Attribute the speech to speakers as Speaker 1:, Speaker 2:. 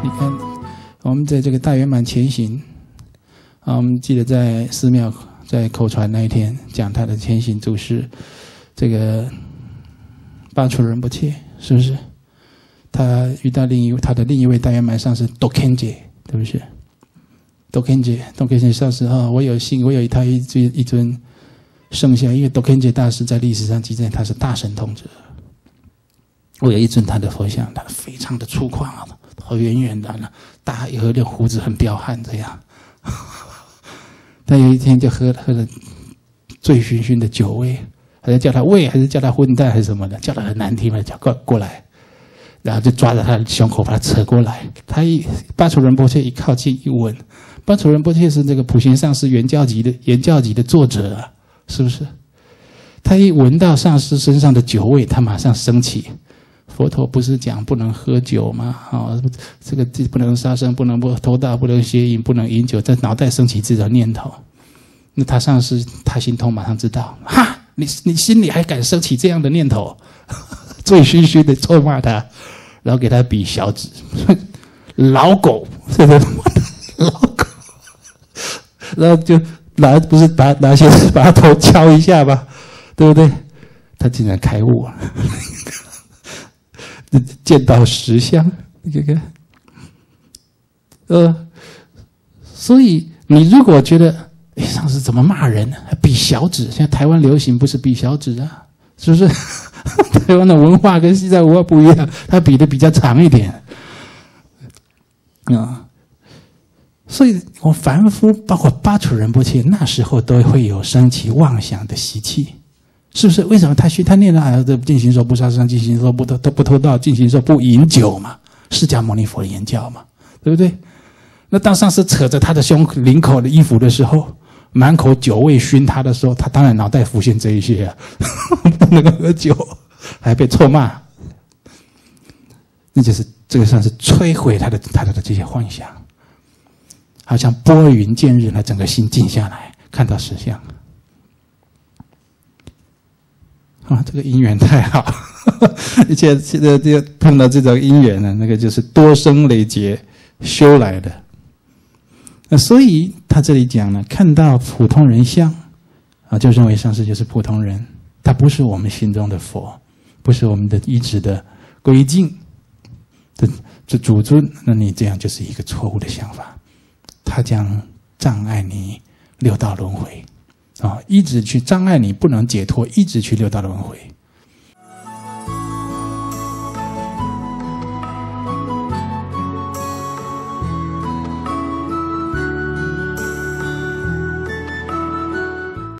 Speaker 1: 你看，我们在这个大圆满前行啊，我们记得在寺庙在口传那一天讲他的前行注释，这个巴楚仁波切是不是？他遇到他的另一位大圆满上师多肯杰，对不是？多肯杰上师啊，我有幸我有一尊圣像，因为多肯杰大师在历史上记载他是大神通者。我有一尊他的佛像，他非常的粗犷啊，头圆圆的，大有点胡子，很彪悍这样。他有一天就喝了醉醺醺的酒味，还是叫他喂，还是叫他混蛋，还是什么的，叫他很难听的，叫过来，然后就抓着他的胸口把他扯过来。巴楚仁波切一靠近一闻，巴楚仁波切是这个普贤上师原教集的作者啊，是不是？他一闻到上师身上的酒味，他马上生气。佛陀不是讲不能喝酒吗？这个不能杀生，不能偷盗，不能邪淫，不能饮酒，在脑袋升起这种念头。那他上师他心通马上知道，哈，你心里还敢升起这样的念头，醉醺醺的臭骂他，然后给他比小指，老狗，这个老狗，然后就不是拿些把他头敲一下吧，对不对？他竟然开悟了。见到实相，这个，所以你如果觉得，上师怎么骂人？比小指，现在台湾流行不是比小指啊？是不是？台湾的文化跟西藏文化不一样，它比的比较长一点啊。所以我凡夫，包括巴楚仁波切，那时候都会有升起妄想的习气。是不是？为什么他念了净行说不杀生，净行说不偷盗，净行说不饮酒嘛？释迦牟尼佛的言教嘛，对不对？那当上师扯着他的领口的衣服的时候，满口酒味熏他的时候，他当然脑袋浮现这一些啊，不能够喝酒，还被臭骂，那就是这个算是摧毁他的这些幻想，好像拨云见日，他整个心静下来，看到实相。啊，这个因缘太好，而且现在就碰到这种因缘呢，那个就是多生累劫修来的。所以他这里讲呢，看到普通人相啊，就认为上师就是普通人，他不是我们心中的佛，不是我们的一直的归敬这主尊，那你这样就是一个错误的想法，他将障碍你六道轮回。一直去障碍你不能解脱，一直去六道轮回。